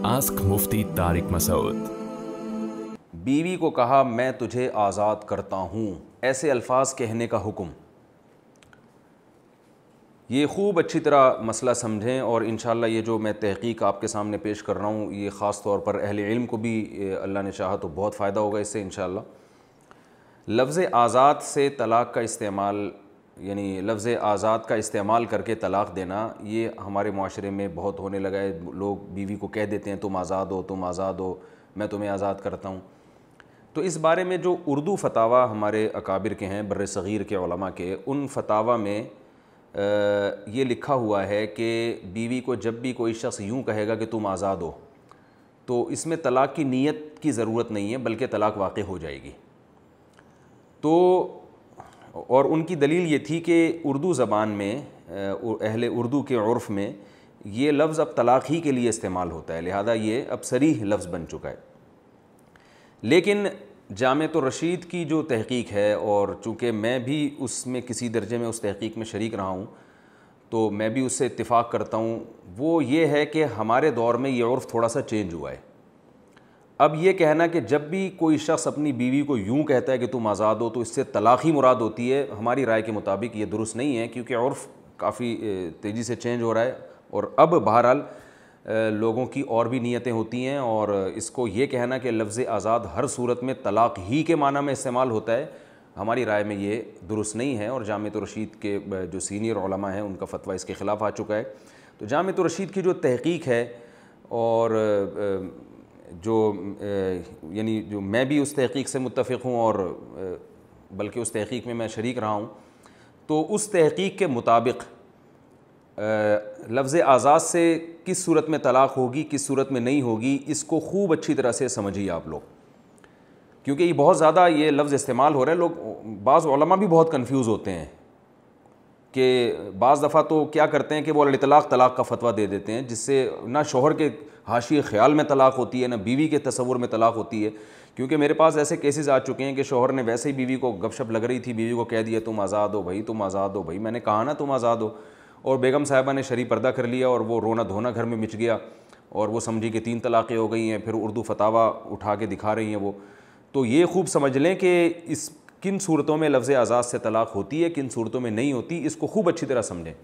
Ask मुफ्ती तारिक मसूद। बीवी को कहा मैं तुझे आज़ाद करता हूँ, ऐसे अल्फाज कहने का हुक्म। ये खूब अच्छी तरह मसला समझें और इंशाअल्लाह ये जो मैं तहक़ीक़ आपके सामने पेश कर रहा हूँ ये ख़ास तौर पर अहले इल्म को भी अल्लाह ने चाहा तो बहुत फ़ायदा होगा इससे इंशाअल्लाह। लफ्ज़ आज़ाद से तलाक़ का इस्तेमाल यानी लफ्ज़ आज़ाद का इस्तेमाल करके तलाक़ देना ये हमारे माशरे में बहुत होने लगा है। लोग बीवी को कह देते हैं तुम आज़ाद हो, तुम आज़ाद हो, मैं तुम्हें आज़ाद करता हूँ। तो इस बारे में जो उर्दू फतावा हमारे अकाबिर के हैं, बर्र सग़ीर के उलमा के, उन फतावा में ये लिखा हुआ है कि बीवी को जब भी कोई शख्स यूँ कहेगा कि तुम आज़ाद हो तो इसमें तलाक़ की नीयत की ज़रूरत नहीं है, बल्कि तलाक़ वाक़ हो जाएगी। तो और उनकी दलील ये थी कि उर्दू ज़बान में अहले उर्दू के उर्फ़ में ये लफ्ज़ अब तलाक़ ही के लिए इस्तेमाल होता है, लिहाजा ये अब सरीह लफ्ज़ बन चुका है। लेकिन जामिअत रशीद की जो तहक़ीक़ है, और चूँकि मैं भी उसमें किसी दर्जे में उस तहक़ीक़ में शरीक रहा हूँ तो मैं भी उससे इत्तिफ़ाक़ करता हूँ, वो ये है कि हमारे दौर में ये उर्फ़ थोड़ा सा चेंज हुआ है। अब ये कहना कि जब भी कोई शख्स अपनी बीवी को यूँ कहता है कि तुम आज़ाद हो तो इससे तलाक़ ही मुराद होती है, हमारी राय के मुताबिक ये दुरुस्त नहीं है, क्योंकि उर्फ़ काफ़ी तेज़ी से चेंज हो रहा है और अब बहरहाल लोगों की और भी नीयतें होती हैं। और इसको ये कहना कि लफ्ज़ आज़ाद हर सूरत में तलाक़ ही के माना में इस्तेमाल होता है, हमारी राय में ये दुरुस्त नहीं है। और जामिअत रशीद के जो सीनियर उलमा हैं उनका फ़तवा इसके ख़िलाफ़ आ चुका है। तो जामिअत रशीद की जो तहक़ीक़ है और जो यानी जो मैं भी उस तहक़ीक़ से मुत्तफ़िक़ हूँ और बल्कि उस तहक़ीक़ में मैं शरीक रहा हूँ, तो उस तहक़ीक़ के मुताबिक लफ्ज़ आज़ाद से किस सूरत में तलाक़ होगी, किस सूरत में नहीं होगी, इसको खूब अच्छी तरह से समझिए आप लोग, क्योंकि ये बहुत ज़्यादा ये लफ्ज़ इस्तेमाल हो रहा है। लोग बाज़ उलमा भी बहुत कन्फ्यूज़ होते हैं कि बाज़ दफ़ा तो क्या करते हैं कि वो इतलाक़ तलाक़ का फ़तवा दे देते हैं, जिससे ना शोहर के हाशिए ख़्याल में तलाक़ होती है, ना बीवी के तसव्वुर में तलाक़ होती है। क्योंकि मेरे पास ऐसे केसेस आ चुके हैं कि शोहर ने वैसे ही बीवी को गपशप लग रही थी, बीवी को कह दिया तुम आज़ाद हो भाई, तुम आज़ाद हो भाई, मैंने कहा ना तुम आज़ाद हो, और बेगम साहिबा ने शरी पर्दा कर लिया और वो रोना धोना घर में मच गया और वो समझी कि 3 तलाक़ें हो गई हैं। फिर उर्दू फतावा उठा के दिखा रही हैं वो। तो ये खूब समझ लें कि इस किन सूरतों में लफ्ज़ आज़ाद से तलाक़ होती है, किन सूरतों में नहीं होती, इसको खूब अच्छी तरह समझें।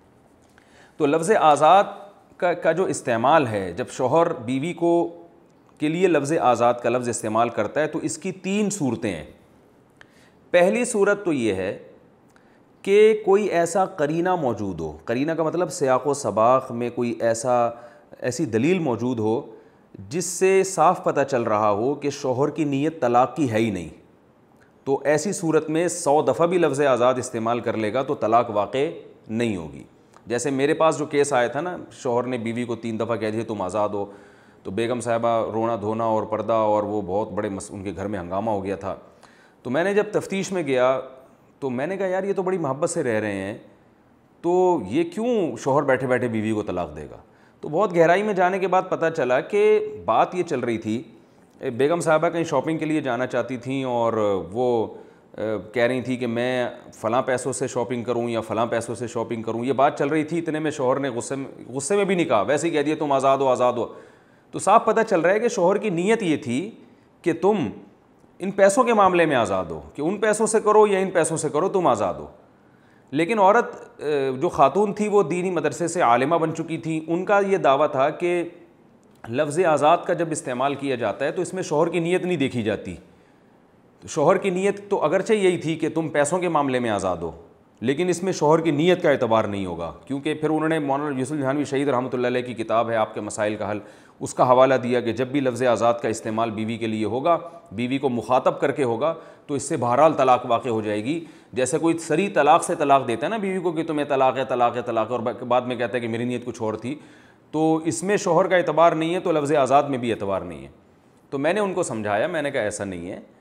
तो लफ्ज़ आज़ाद का जो इस्तेमाल है, जब शौहर बीवी को के लिए लफ्ज़ आज़ाद का लफ्ज़ इस्तेमाल करता है तो इसकी 3 सूरतें हैं। पहली सूरत तो ये है कि कोई ऐसा करीना मौजूद हो, करीना का मतलब सियाक़ व सबाक़ में कोई ऐसी दलील मौजूद हो जिससे साफ़ पता चल रहा हो कि शौहर की नीयत तलाक़ की है ही नहीं। तो ऐसी सूरत में 100 दफ़ा भी लफ्ज़ आज़ाद इस्तेमाल कर लेगा तो तलाक़ वाक़े नहीं होगी। जैसे मेरे पास जो केस आया था ना, शौहर ने बीवी को 3 दफ़ा कह दिया तुम आज़ाद हो, तो बेगम साहिबा रोना धोना और पर्दा और वो बहुत बड़े उनके घर में हंगामा हो गया था। तो मैंने जब तफ्तीश में गया तो मैंने कहा यार ये तो बड़ी मोहब्बत से रह रहे हैं, तो ये क्यों शौहर बैठे बैठे बीवी को तलाक़ देगा। तो बहुत गहराई में जाने के बाद पता चला कि बात ये चल रही थी, बेगम साहिबा कहीं शॉपिंग के लिए जाना चाहती थी और वो कह रही थी कि मैं फ़लाँ पैसों से शॉपिंग करूं या फ़लाँ पैसों से शॉपिंग करूं, ये बात चल रही थी। इतने में शौहर ने गुस्से में भी नहीं कहा, वैसे ही कह दिया तुम आज़ाद हो, आज़ाद हो। तो साफ पता चल रहा है कि शौहर की नीयत ये थी कि तुम इन पैसों के मामले में आज़ाद हो, कि उन पैसों से करो या इन पैसों से करो, तुम आज़ाद हो। लेकिन औरत जो खातून थी वो दीनी मदरसे से आलिमा बन चुकी थी, उनका ये दावा था कि लफ्ज़ आज़ाद का जब इस्तेमाल किया जाता है तो इसमें शौहर की नीयत नहीं देखी जाती। तो शौहर की नीयत तो अगरचे यही थी कि तुम पैसों के मामले में आज़ाद हो, लेकिन इसमें शौहर की नीयत का एतबार नहीं होगा। क्योंकि फिर उन्होंने मौलाना यूसुफ जहानवी शहीद रहमतुल्लाह अलैह की किताब है आपके मसाइल का हल, उसका हवाला दिया कि जब भी लफ्ज़ आज़ाद का इस्तेमाल बीवी के लिए होगा, बीवी को मुखातब करके होगा, तो इससे बहरहाल तलाक़ वाक़े हो जाएगी। जैसे कोई सरी तलाक़ से तलाक़ देता है ना बीवी को कि तुम्हें तलाक़ है, तलाक़ है, तलाक़ है, और बाद में कहता है कि मेरी नीयत कुछ और थी, तो इसमें शौहर का एतबार नहीं है, तो लफ्ज़ आज़ाद में भी एतबार नहीं है। तो मैंने उनको समझाया, मैंने कहा ऐसा नहीं है,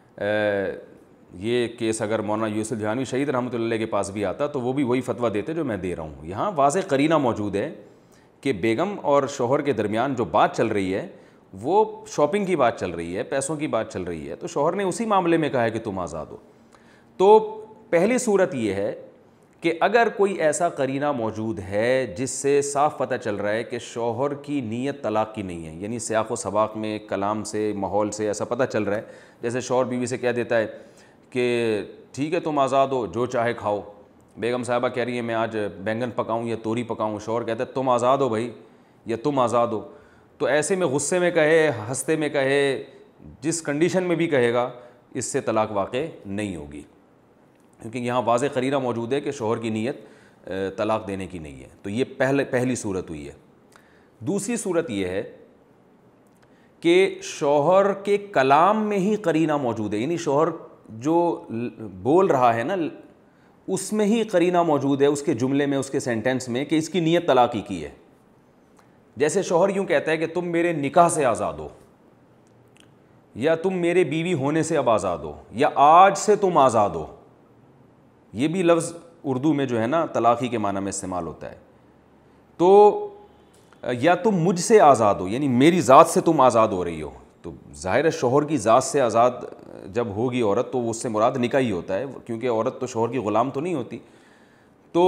ये केस अगर मौलाना यूसुफ जहानवी शहीद रहमतुल्लाह अलैह के पास भी आता तो वो भी वही फतवा देते जो मैं दे रहा हूँ। यहाँ वाज़ेह करीना मौजूद है कि बेगम और शौहर के दरमियान जो बात चल रही है वो शॉपिंग की बात चल रही है, पैसों की बात चल रही है, तो शौहर ने उसी मामले में कहा है कि तुम आज़ाद हो। तो पहली सूरत ये है کہ اگر کوئی ایسا قرینہ موجود ہے جس سے صاف پتہ چل رہا ہے کہ شوہر کی نیت طلاق کی نہیں ہے، یعنی سیاق و سباق میں کلام سے ماحول سے ایسا پتہ چل رہا ہے، جیسے شوہر بیوی سے کہہ دیتا ہے کہ ٹھیک ہے تم آزاد ہو، جو چاہے کھاؤ، بیگم صاحبہ کہہ رہی ہے میں آج بینگن پکاؤں یا توری پکاؤں، شوہر کہتا ہے تم آزاد ہو بھائی یا تم آزاد ہو، تو ایسے میں غصے میں کہے، ہنستے میں کہے، جس کنڈیشن میں بھی کہے گا اس سے طلاق واقع نہیں ہوگی، کیونکہ یہاں واضح قرینہ موجود ہے کہ شوہر کی نیت طلاق دینے کی نہیں ہے۔ تو یہ پہلی صورت ہوئی ہے۔ دوسری صورت یہ ہے کہ شوہر کے کلام میں ہی قرینہ موجود ہے، یعنی شوہر جو بول رہا ہے نا اس میں ہی قرینہ موجود ہے، اس کے جملے میں، اس کے سینٹنس میں، کہ اس کی نیت طلاق ہی کی ہے۔ جیسے شوہر یوں کہتا ہے کہ تم میرے نکاح سے آزاد ہو، یا تم میرے بیوی ہونے سے اب آزاد ہو، یا آج سے تم آزاد ہو۔ یہ بھی لفظ اردو میں جو ہے نا طلاق ہی کے معنی میں استعمال ہوتا ہے۔ تو یا تم مجھ سے آزاد ہو، یعنی میری ذات سے تم آزاد ہو رہی ہو، تو ظاہر ہے شوہر کی ذات سے آزاد جب ہوگی عورت تو اس سے مراد نکاح ہی ہوتا ہے، کیونکہ عورت تو شوہر کی غلام تو نہیں ہوتی۔ تو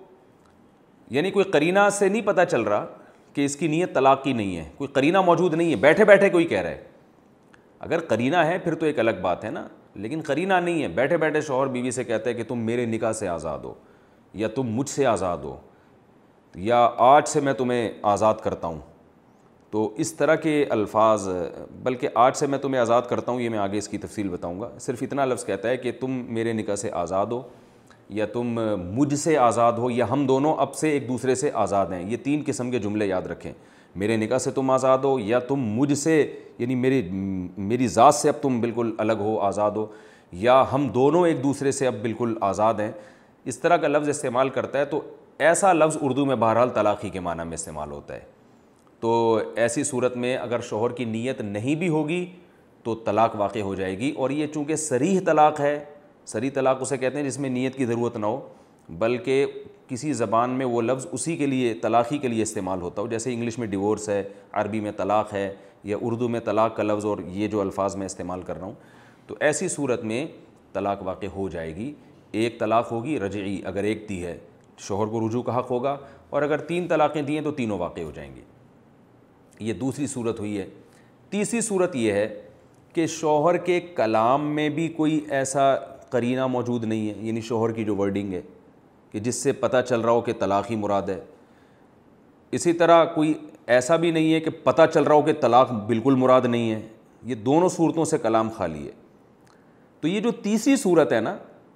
یعنی کوئی قرینہ سے نہیں پتہ چل رہا کہ اس کی نیت طلاق کی نہیں ہے، کوئی قرینہ موجود نہیں ہے، بیٹھے بیٹھے کوئی کہہ رہا ہے۔ اگر قرینہ ہے پھر تو ایک الگ بات ہے نا، لیکن قرینہ نہیں ہے، بیٹھے بیٹھے شوہر بیوی سے کہتا ہے کہ تم میرے نکاح سے آزاد ہو، یا تم مجھ سے آزاد ہو، یا آج سے میں تمہیں آزاد کرتا ہوں۔ تو اس طرح کے الفاظ، بلکہ آج سے میں تمہیں آزاد کرتا ہوں یہ میں آگے اس کی تفصیل بتاؤں گا، صرف اتنا لفظ کہتا ہے کہ تم میرے نکاح سے آزاد ہو، یا تم مجھ سے آزاد ہو، یا ہم دونوں اب سے ایک دوسرے سے آزاد ہیں۔ یہ تین قسم کے جملے یاد رکھیں، میرے نکاح سے تم آزاد ہو، یا تم مجھ سے یعنی میری ذات سے اب تم بالکل الگ ہو، آزاد ہو، یا ہم دونوں ایک دوسرے سے اب بالکل آزاد ہیں۔ اس طرح کا لفظ استعمال کرتا ہے، تو ایسا لفظ اردو میں بہرحال طلاق ہی کے معنی میں استعمال ہوتا ہے۔ تو ایسی صورت میں اگر شوہر کی نیت نہیں بھی ہوگی تو طلاق واقع ہو جائے گی، اور یہ چونکہ صریح طلاق ہے، صریح طلاق اسے کہتے ہیں جس میں نیت کی ضرورت نہ ہو، بلکہ کسی زبان میں وہ لفظ اسی کے لیے، طلاق ہی کے لیے استعمال ہوتا ہو، جیسے انگلش میں ڈیورس ہے، عربی میں طلاق ہے، یا اردو میں طلاق کا لفظ اور یہ جو الفاظ میں استعمال کر رہا ہوں، تو ایسی صورت میں طلاق واقع ہو جائے گی۔ ایک طلاق ہوگی رجعی، اگر ایک دی ہے شوہر کو رجوع کا حق ہوگا، اور اگر تین طلاقیں دی ہیں تو تینوں واقع ہو جائیں گی۔ یہ دوسری صورت ہوئی ہے۔ تیسری صورت یہ ہے کہ شوہر کے کلام میں بھی کوئی ایسا قرینہ موجود نہیں ہے، یعنی شوہر کی جو ورڈنگ ہے کہ جس سے پتہ چل رہا ہو کہ طلاق ہی مراد ہے۔ اسی طرح کوئی ایسا بھی نہیں ہے کہ پتہ چل رہا ہو کہ طلاق بالکل مراد نہیں ہے۔ یہ دونوں صورتوں سے کلام خالی ہے۔ تو یہ جو تیسری صورت ہے نا،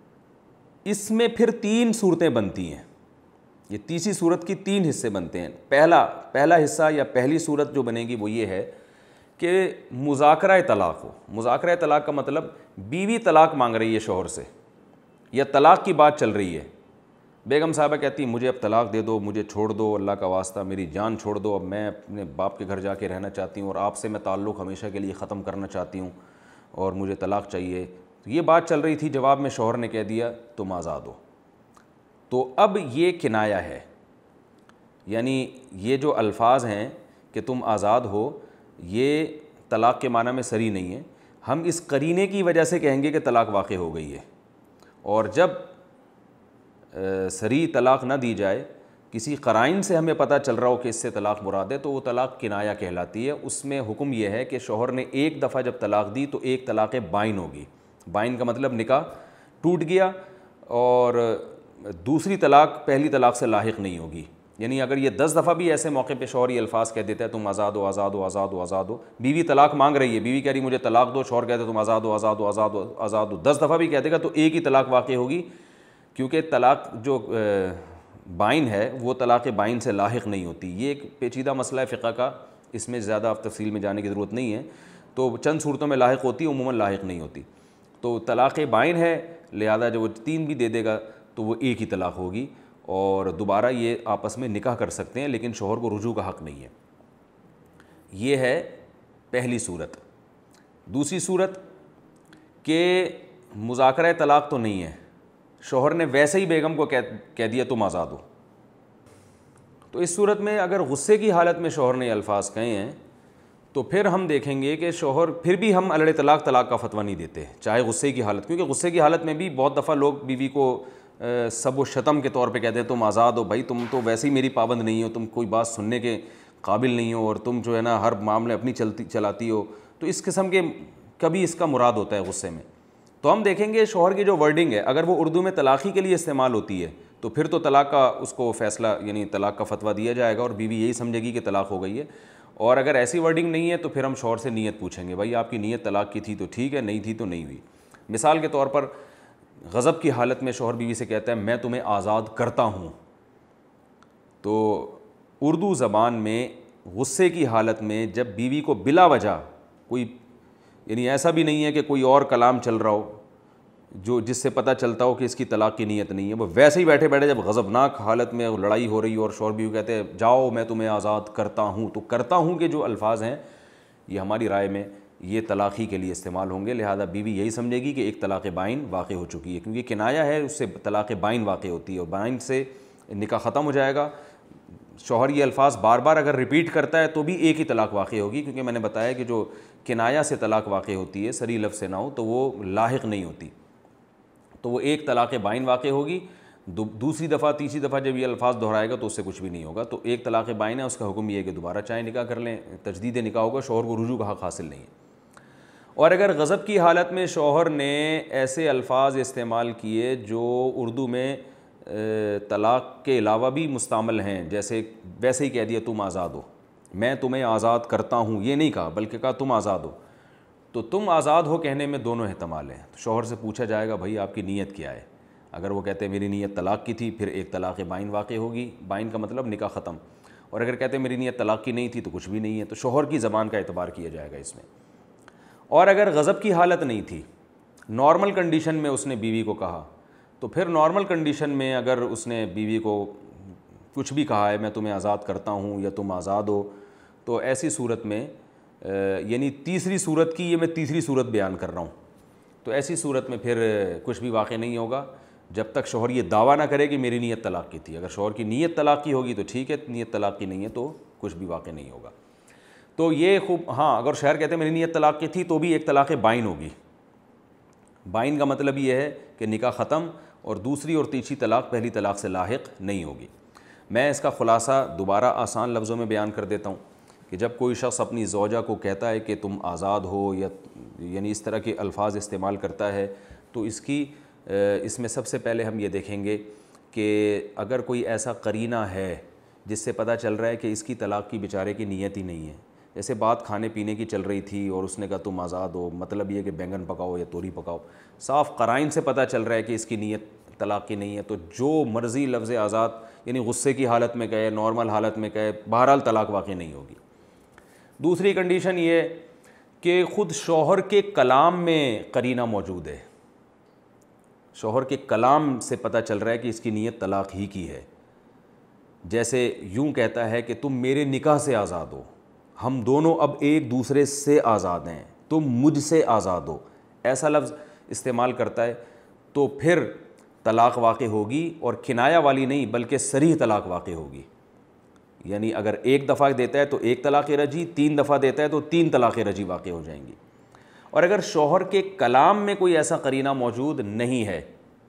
اس میں پھر تین صورتیں بنتی ہیں۔ یہ تیسری صورت کی تین حصے بنتے ہیں۔ پہلا حصہ یا پہلی صورت جو بنے گی وہ یہ ہے کہ مذاکرہ طلاق ہو۔ مذاکرہ طلاق کا مطلب بیوی طلاق مانگ رہی ہے شوہر سے، یا طلاق کی بات چل رہی ہے، بیگم صاحبہ کہتی مجھے اب طلاق دے دو، مجھے چھوڑ دو، اللہ کا واسطہ میری جان چھوڑ دو، اب میں اپنے باپ کے گھر جا کے رہنا چاہتی ہوں، اور آپ سے میں تعلق ہمیشہ کے لیے ختم کرنا چاہتی ہوں، اور مجھے طلاق چاہیے۔ تو یہ بات چل رہی تھی، جواب میں شوہر نے کہہ دیا تم آزاد ہو۔ تو اب یہ کنایہ ہے، یعنی یہ جو الفاظ ہیں کہ تم آزاد ہو، یہ طلاق کے معنی میں صریح نہیں ہے، ہم اس قرینے کی وجہ سے کہیں گے کہ طلاق واقع ہو گئی ہے۔ اور جب صریح طلاق نہ دی جائے، کسی قرائن سے ہمیں پتہ چل رہا ہو کہ اس سے طلاق مراد ہے، تو وہ طلاق کنایہ کہلاتی ہے۔ اس میں حکم یہ ہے کہ شوہر نے ایک دفعہ جب طلاق دی تو ایک طلاق بائن ہوگی۔ بائن کا مطلب نکاح ٹوٹ گیا، اور دوسری طلاق پہلی طلاق سے لاحق نہیں ہوگی۔ یعنی اگر یہ 10 دفعہ بھی ایسے موقع پہ شوہر یہ الفاظ کہہ دیتا ہے تم آزاد ہو، آزاد ہو، آزاد ہو، آزاد ہو، بیوی طلاق مانگ رہی ہے، بیوی کہہ رہی مجھے طلاق دو، شوہر کہتے تم آزاد ہو، آزاد ہو، آزاد ہو، آزاد ہو، 10 دفعہ بھی کہہ دے گا تو ایک ہی طلاق واقع ہوگی، کیونکہ طلاق جو بائن ہے وہ طلاق بائن سے لاحق نہیں ہوتی۔ یہ ایک پیچیدہ مسئلہ ہے فقہ کا، اس میں زیادہ تفصیل میں جانے کی ضرورت نہیں ہے۔ تو چند صورتوں میں لاحق ہوتی ہے، عموماً لاحق نہیں ہوتی۔ تو طلاق بائن ہے، لہذا جب وہ 3 بھی دے دے گا تو وہ ایک ہی طلاق ہوگی، اور دوبارہ یہ آپس میں نکاح کر سکتے ہیں، لیکن شوہر کو رجوع کا حق نہیں ہے۔ یہ ہے پہلی صورت۔ دوسری صورت کہ مذاکرہ طلاق تو نہیں ہے، شوہر نے ویسے ہی بیگم کو کہہ دیا تم آزاد ہو۔ تو اس صورت میں اگر غصے کی حالت میں شوہر نے یہ الفاظ کہے ہیں تو پھر ہم دیکھیں گے کہ شوہر، پھر بھی ہم طلاق کا فتویٰ نہیں دیتے چاہے غصے کی حالت، کیونکہ غصے کی حالت میں بھی بہت دفعہ لوگ بیوی کو سب و شتم کے طور پہ کہتے ہیں تم آزاد ہو، بھائی تم تو ویسے ہی میری پابند نہیں ہو، تم کوئی بات سننے کے قابل نہیں ہو، اور تم جو ہے نا ہر معاملے اپنی چلاتی ہو، تو اس قسم کے کبھی اس کا مراد ہوتا ہے غصے میں. تو ہم دیکھیں گے شوہر کی جو ورڈنگ ہے اگر وہ اردو میں طلاقی کے لیے استعمال ہوتی ہے تو پھر تو طلاق کا اس کو فیصلہ یعنی طلاق کا فتویٰ دیا جائے گا اور بیوی یہی سمجھے گی کہ طلاق ہو گئی ہے. اور اگر ایسی ورڈنگ نہیں ہے تو پھر ہم شوہر سے نیت پوچھیں گے، بھائی آپ کی نیت طلاق کی تھی تو ٹھیک ہے، نہیں تھی تو نہیں ہوئی. مثال کے طور پر غضب کی حالت میں شوہر بیوی سے کہتا ہے میں تمہیں آزاد کرتا ہوں، تو اردو زبان میں غصے کی حالت میں جب بیوی کو بلا وجہ کوئی یعنی ایسا بھی نہیں ہے کہ کوئی اور کلام چل رہا ہو جو جس سے پتہ چلتا ہو کہ اس کی طلاق کی نیت نہیں ہے، وہ ویسے ہی بیٹھے بیٹھے جب غضبناک حالت میں لڑائی ہو رہی ہو اور شوہر بیوی کہتے ہیں جاؤ میں تمہیں آزاد کرتا ہوں، تو کرتا ہوں کہ جو الفاظ ہیں یہ ہماری رائے میں یہ طلاقی کے لیے استعمال ہوں گے. لہذا بیوی یہی سمجھے گی کہ ایک طلاق بائن واقع ہو چکی ہے، کیونکہ کنایا ہے اس سے طلاق بائن واقع ہوتی ہے اور بائن سے نکاح ختم ہو جائے گا. شوہر یہ الفاظ بار بار اگر ریپیٹ کرتا ہے تو بھی ایک ہی طلاق واقع ہوگی، کیونکہ میں نے بتایا کہ جو کنایا سے طلاق واقع ہوتی ہے صریح لفظ سے نہ ہو تو وہ لاحق نہیں ہوتی، تو وہ ایک طلاق بائن واقع ہوگی. دوسری دفعہ تیسری دفعہ جب یہ الفاظ دہرائے گا تو اس سے کچھ بھی نہیں ہوگا. تو ایک طلاق بائن ہے، اس کا حکم یہ ہے کہ دوبارہ چاہے نکاح کر لیں، تجدید نکاح ہوگا، شوہر کو رجوع کا حق حاصل نہیں ہے. اور اگر غضب کی حالت میں شوہر نے ایسے الفاظ استعمال کیے جو اردو میں طلاق کے علاوہ بھی مستعمل ہیں، جیسے ویسے ہی کہہ دیا تم آزاد ہو، میں تمہیں آزاد کرتا ہوں، یہ نہیں کہا بلکہ کہا تم آزاد ہو، تو تم آزاد ہو کہنے میں دونوں احتمال ہیں. تو شوہر سے پوچھا جائے گا بھائی آپ کی نیت کیا ہے. اگر وہ کہتے ہیں میری نیت طلاق کی تھی پھر ایک طلاق بائن واقع ہوگی، بائن کا مطلب نکاح ختم. اور اگر کہتے ہیں میری نیت طلاق کی نہیں تھی تو کچھ بھی نہیں ہے، تو شوہر کی زبان کا اعتبار کیا جائے گا اس میں. اور اگر غضب کی حالت نہیں تھی، نارمل کنڈیشن میں اس نے بیوی کو کہا، تو پھر نارمل کنڈیشن میں اگر اس نے بیوی کو کچھ بھی کہا ہے میں تمہیں آزاد کرتا ہوں یا تم آزاد ہو، تو ایسی صورت میں یعنی تیسری صورت کی یہ میں تیسری صورت بیان کر رہا ہوں، تو ایسی صورت میں پھر کچھ بھی واقع نہیں ہوگا جب تک شوہر یہ دعویٰ نہ کرے کہ میری نیت طلاق کی تھی. اگر شوہر کی نیت طلاق کی ہوگی تو ٹھیک ہے، نیت طلاق کی نہیں ہے تو کچھ بھی واقع نہیں ہوگا. تو یہ خوب ہاں اگر شوہر کہتے ہیں میری نیت طلاق کی تھی تو بھی ایک طلاق بائن ہوگی. بائن کا مطلب یہ ہے کہ نکاح ختم اور دوسری اور تیسری طلاق پہلی طلاق سے لاحق نہیں ہوگی. میں اس کا خلاصہ دوبارہ آسان لفظوں میں بیان کر دیتا ہوں کہ جب کوئی شخص اپنی زوجہ کو کہتا ہے کہ تم آزاد ہو یا یعنی اس طرح کے الفاظ استعمال کرتا ہے تو اس میں سب سے پہلے ہم یہ دیکھیں گے کہ اگر کوئی ایسا قرینہ ہے جس سے پتہ چل رہا ہے کہ اس کی طلاق کی بیچارے کی نیت ہی نہیں ہے، جیسے بات کھانے پینے کی چل رہی تھی اور اس نے کہا تم آزاد ہو، مطلب یہ کہ بینگن پکاؤ یا توری پکاؤ، صاف قرائن سے پتہ چل رہا ہے کہ اس کی نیت طلاق کی نہیں ہے، تو جو مرضی لفظ آزاد یعنی غصے کی حالت میں کہے، نارمل حالت میں کہے، بہرحال طلاق واقع نہیں ہوگی. دوسری کنڈیشن یہ کہ خود شوہر کے کلام میں قرینہ موجود ہے، شوہر کے کلام سے پتہ چل رہا ہے کہ اس کی نیت طلاق ہی کی ہے. جیسے یوں کہتا ہے کہ تم میرے نکاح سے آزاد ہو، ہم دونوں اب ایک دوسرے سے آزاد ہیں، تم مجھ سے آزاد ہو، ایسا لفظ استعمال کرتا ہے تو پھر طلاق واقع ہوگی، اور کنایا والی نہیں بلکہ صریح طلاق واقع ہوگی. یعنی اگر ایک دفعہ دیتا ہے تو ایک طلاق رجعی، 3 دفعہ دیتا ہے تو 3 طلاق رجعی واقع ہو جائیں گی. اور اگر شوہر کے کلام میں کوئی ایسا قرینہ موجود نہیں ہے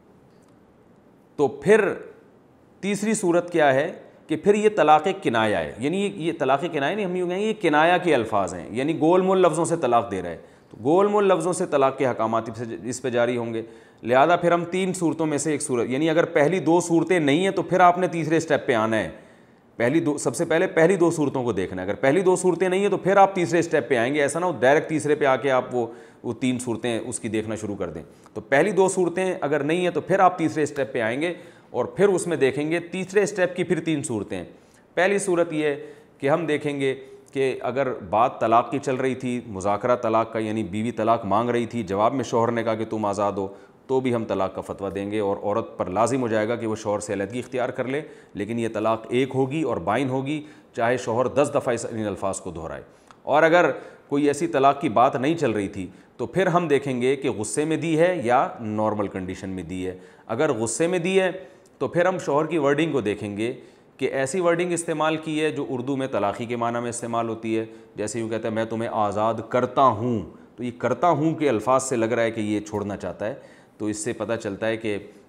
تو پھر تیسری صورت کیا ہے کہ پھر یہ طلاق کنایا ہے. یعنی یہ طلاق کنایا نہیں، ہم یوں کہیں گے یہ کنایا کے الفاظ ہیں، یعنی گول مول لفظوں سے طلاق دے رہا ہے، تو گول مول لفظوں سے طلاق کے احکامات اس پہ جاری ہوں گے. لہذا پھر ہم 3 صورتوں میں سے ایک صورت، یعنی اگر پہلی 2 صورتیں نہیں ہیں تو پھر آپ نے تیسرے سٹیپ پہ آنا ہے. سب سے پہلے پہلی 2 صورتوں کو دیکھنا ہے. اگر پہلی 2 صورتیں نہیں ہیں تو پھر آپ تیسرے سٹیپ پہ آئیں گے. ایسا نہ ہو ڈائریکٹ تیسرے پہ آ کے آپ وہ 3 صورتیں اس کی دیکھنا شروع کر دیں. تو پہلی 2 صورتیں اگر نہیں ہیں تو پھر آپ تیسرے سٹیپ پہ آئیں گے اور پھر اس میں دیکھیں گے تیسرے سٹیپ کی پھر 3 صورتیں. پہلی صورت یہ ہے کہ ہم دیکھیں گے کہ اگر بات طلاق کی چل رہی تھی، مذاکرہ طلاق کا، یعنی بیوی طلاق مانگ رہی تھی، جواب میں شوہر نے کہا کہ تم آزاد ہو، تو بھی ہم طلاق کا فتویٰ دیں گے اور عورت پر لازم ہو جائے گا کہ وہ شوہر سے علیحدگی اختیار کر لے. لیکن یہ طلاق ایک ہوگی اور بائن ہوگی، چاہے شوہر 10 دفعہ ان الفاظ کو دہرائے. اور اگر کوئی ایسی طلاق کی بات نہیں چل رہی تھی تو پھر ہم دیکھیں گے کہ غصے میں دی ہے یا نارمل کنڈیشن میں دی ہے. اگر غصے میں دی ہے تو پھر ہم شوہر کی ورڈنگ کو دیکھیں گے کہ ایسی ورڈنگ استعمال کی ہے جو اردو میں طلاقی کے معنی میں استعمال ہوتی ہے. جیسے یوں کہتا ہے میں تمہیں آزاد کرتا ہوں، تو یہ کرتا ہوں کے الفاظ سے لگ رہا ہے کہ یہ چھوڑنا چاہتا ہے. تو اس سے پتہ چلتا ہے کہ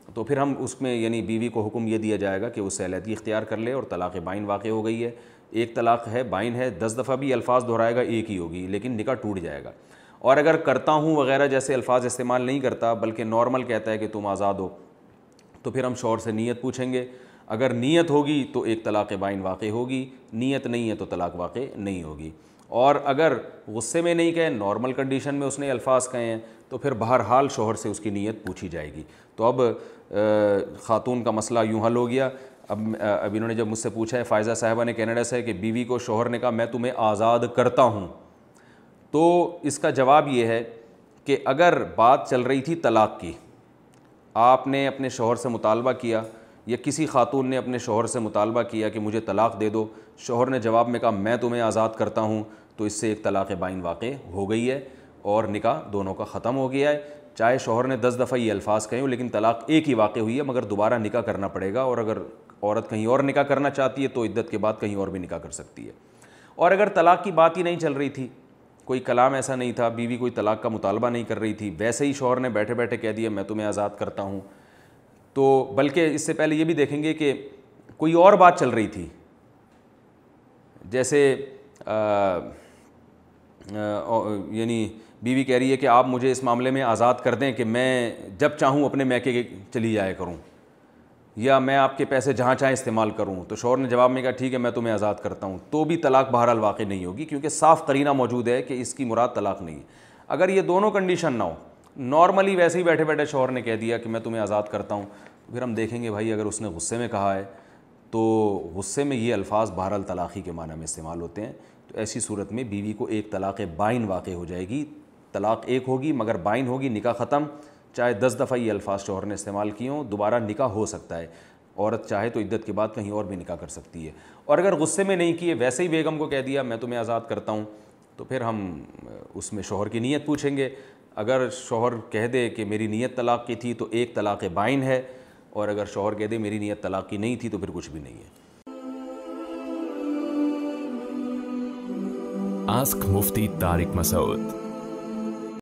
تو پھر ہم اس میں یعنی بیوی کو حکم یہ دیا جائے گا کہ اس سے علیحدگی اختیار کر لے اور طلاق بائن واقع ہو گئی ہے. ایک طلاق ہے, بائن ہے, 10 دفعہ بھی الفاظ دہرائے گا ایک ہی ہوگی, لیکن نکاح ٹوٹ جائے گا. اور اگر کرتا ہوں وغیرہ جیسے الفاظ استعمال نہیں کرتا بلکہ نارمل کہتا ہے کہ تم آزاد ہو, تو پھر ہم شوہر سے نیت پوچھیں گے. اگر نیت ہوگی تو ایک طلاق بائن واقع ہوگی, نیت نہیں ہے تو طلاق واقع نہیں ہوگی. اور اگر غصے میں نہیں کہے, نارمل کنڈیشن میں اس نے الفاظ کہے ہیں, تو پھر بہرحال شوہر سے اس کی نیت پوچھی جائے گی. تو اب خاتون کا مسئلہ یوں حل ہو گیا. اب انہوں نے جب مجھ سے پوچھا ہے, فائزہ صاحبہ نے کینیڈا سے, کہ بیوی کو شوہر نے کہا میں تمہیں آزاد کرتا ہوں, تو اس کا جواب یہ ہے کہ اگر بات چل رہی تھی طلاق کی, آپ نے اپنے شوہر سے مطالبہ کیا یا کسی خاتون نے اپنے شوہر سے مطالبہ کیا کہ مجھے طلاق دے دو, شوہر نے جواب میں کہا میں تمہیں آزاد کرتا ہوں, تو اس سے ایک طلاق بائن واقع ہو گئی ہے اور نکاح دونوں کا ختم ہو گیا ہے. چاہے شوہر نے 10 دفعہ یہ الفاظ کہیں ہوں, لیکن طلاق ایک ہی واقع ہوئی ہے, مگر دوبارہ نکاح کرنا پڑے گا. اور اگر عورت کہیں اور نکاح کرنا چاہتی ہے تو عدت کے بعد کہیں اور بھی نکاح کر سکتی ہے. اور اگر طلاق کی بات ہی نہیں چل رہی تھی, کوئی کلام ایسا نہیں تھا, بیوی کوئی طلاق کا مطالبہ نہیں کر رہی تھی, ویسے ہی شوہر نے بیٹھے بیٹھے کہہ دیا میں تمہیں آزاد کرتا ہوں, تو بلکہ اس سے پہلے یہ بھی دیکھیں گے کہ کوئی اور بات چل رہی تھی, جیسے یعنی بیوی کہہ رہی ہے کہ آپ مجھے اس معاملے میں آزاد کر دیں کہ میں جب چاہوں اپنے میکے چلی جایا کروں, یا میں آپ کے پیسے جہاں چاہیں استعمال کروں. تو شوہر نے جواب میں کہا ٹھیک ہے میں تمہیں آزاد کرتا ہوں, تو بھی طلاق بہرحال واقع نہیں ہوگی, کیونکہ صاف قرینہ موجود ہے کہ اس کی مراد طلاق نہیں ہے. اگر یہ دونوں کنڈیشن نہ ہو, نارملی ویسے ہی بیٹھے بیٹھے شوہر نے کہہ دیا کہ میں تمہیں آزاد کرتا ہوں, تو پھر ہم دیکھیں گے بھائی اگر اس نے غصے میں کہا ہے تو غصے میں یہ الفاظ بہرحال طلاقی کے معنی میں استعمال ہوتے ہیں, تو ایسی صورت میں بیوی کو ایک طلاق بائن واقع ہو جائے گی. طلاق ایک ہوگی مگر بائن ہوگی, نکاح ختم. چاہے 10 دفعہ یہ الفاظ شوہر نے استعمال کیے ہوں, دوبارہ نکاح ہو سکتا ہے. عورت چاہے تو عدت کے بعد کہیں اور بھی نکاح کر سکتی ہے. اور اگر غصے میں نہیں کیے, ویسے ہی بیگم کو کہہ دیا میں تمہیں آزاد کرتا ہوں, تو پھر ہم اس میں شوہر کی نیت پوچھیں گے. اگر شوہر کہہ دے کہ میری نیت طلاق کی تھی تو ایک طلاق بائن ہے, اور اگر شوہر کہہ دے میری نیت طلاق کی نہیں تھی تو پھر کچھ بھی نہیں ہے. آسک مفتی طارق مسعود.